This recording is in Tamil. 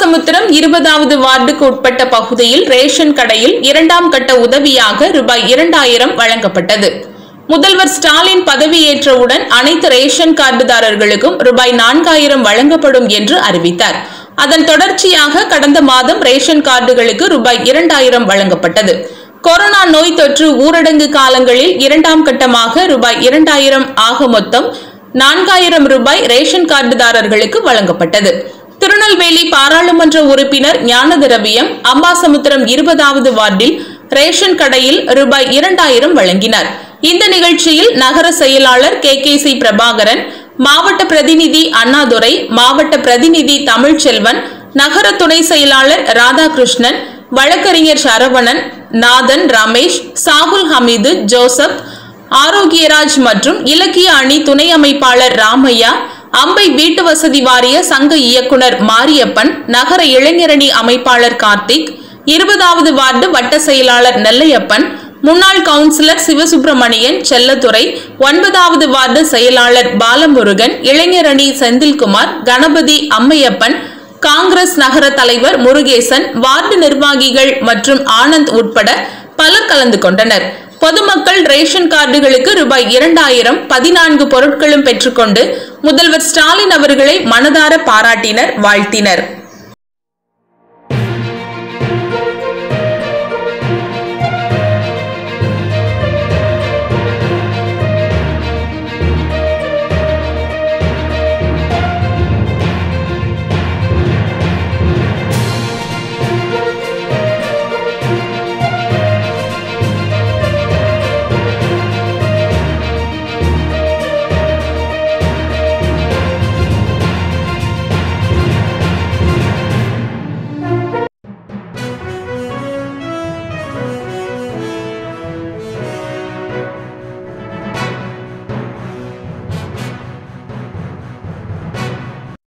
அம்பாசமுத்திரம் 20வது வார்டுக்கு உட்பட்ட பகுதியில் ரேஷன் கடையில் 2ஆம் கட்ட உதவியாக ரூபாய் 2000 வழங்கப்பட்டது. முதல்வர் ஸ்டாலின் பதவியேற்றவுடன் அனைத்து ரேஷன் கார்டுதாரர்களுக்கும் ரூபாய் 4000 வழங்கப்படும் என்று அறிவித்தார். அதன் தொடர்ச்சியாக கடந்த மாதம் ரேஷன் கார்டுகளுக்கு ரூபாய் 2000 வழங்கப்பட்டது. கொரோனா நோய் தொற்று ஊரடங்கு காலங்களில் 2ஆம் கட்டமாக ரூபாய் 2000 ஆக மொத்தம் 4000 ரூபாய் ரேஷன் கார்டுதாரர்களுக்கு வழங்கப்பட்டது. திருநெல்வேலி பாராளுமன்ற உறுப்பினர் ஞானதிரவியம் அம்பாசமுத்திரம் 20வது வார்டில் ரேஷன் கடையில் ரூபாய் 2000 வழங்கினார். இந்த நிகழ்ச்சியில் நகர செயலாளர் KKC பிரபாகரன், மாவட்ட பிரதிநிதி அண்ணாதுரை, மாவட்ட பிரதிநிதி தமிழ்ச்செல்வன், நகர துணை செயலாளர் ராதாகிருஷ்ணன், வழக்கறிஞர் சரவணன், நாதன், ரமேஷ், சாகுல் ஹமீது, ஜோசப், ஆரோக்கியராஜ் மற்றும் இலக்கிய அணி துணை அமைப்பாளர் ராமையா, அம்பை வீட்டு வசதி வாரிய சங்க இயக்குனர் மாரியப்பன், நகர இளைஞரணி அமைப்பாளர் கார்த்திக், 20வது வார்டு வட்ட செயலாளர் நெல்லையப்பன், முன்னாள் கவுன்சிலர் சிவசுப்பிரமணியன், செல்லத்துறை, 9வது வார்டு செயலாளர் பாலமுருகன், இளைஞரணி செந்தில்குமார், கணபதி, அம்மையப்பன், காங்கிரஸ் நகர தலைவர் முருகேசன், வார்டு நிர்வாகிகள் மற்றும் ஆனந்த் உட்பட பலர் கலந்து கொண்டனர். பொதுமக்கள் ரேஷன் கார்டுகளுக்கு ரூபாய் 2000 14 பொருட்களும் பெற்றுக்கொண்டு முதல்வர் ஸ்டாலின் அவர்களை மனதார பாராட்டினர், வாழ்த்தினர்.